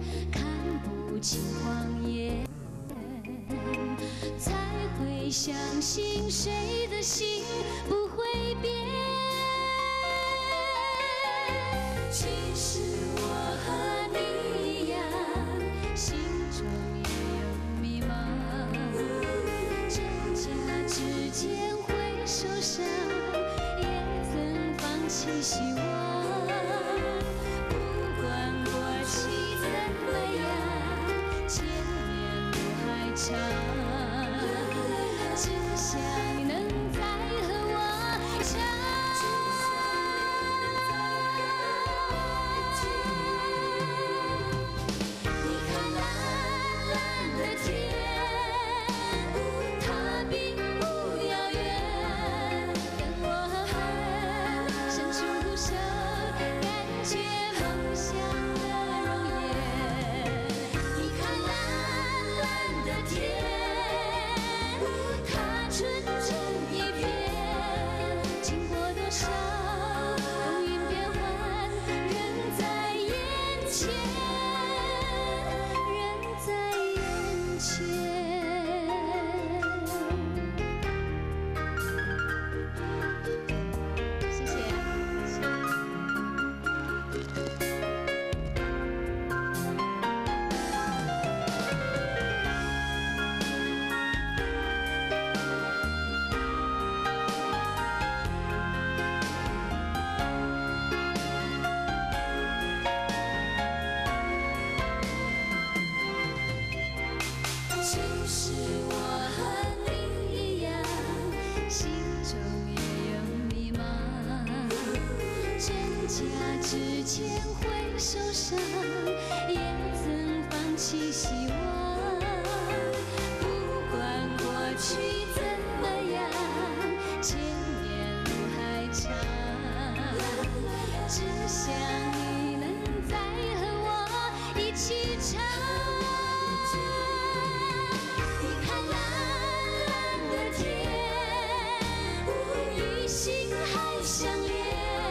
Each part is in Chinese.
看不清谎言，才会相信谁的心不会变。其实我和你一样，心中也有迷茫，真假之间会受伤，也曾放弃希望。 只想你能再和我唱。你看蓝蓝的天，它并不遥远，跟我伸出手，感觉梦想的容颜。你看蓝蓝的天。 纯真一片，经过多少风云变幻，人在眼前，人在眼前。谢谢。之前会受伤，也曾放弃希望。不管过去怎么样，前面路还长。只想你能再和我一起唱。你看蓝蓝的天，与星海相连。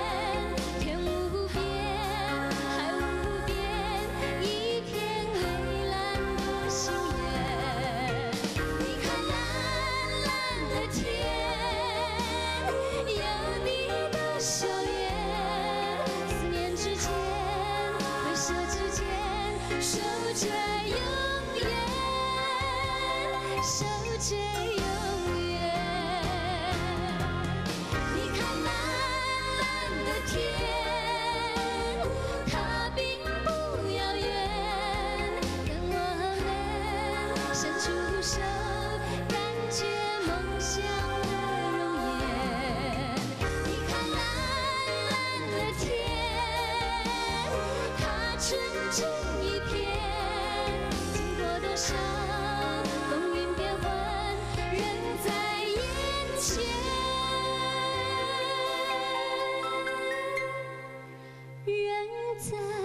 笑颜，思念之间，挥手之间，守着永远，守着永远。你看蓝蓝的天，它并不遥远，跟我们伸出手，感觉梦想的容颜。 纯真一片，经过多少风云变幻，人在眼前，人在。